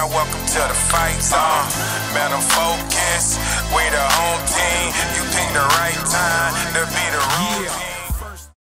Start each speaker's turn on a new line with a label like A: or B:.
A: welcome to the fight zone. Man, I'm focused, we the home team. You picked the right time to be the room.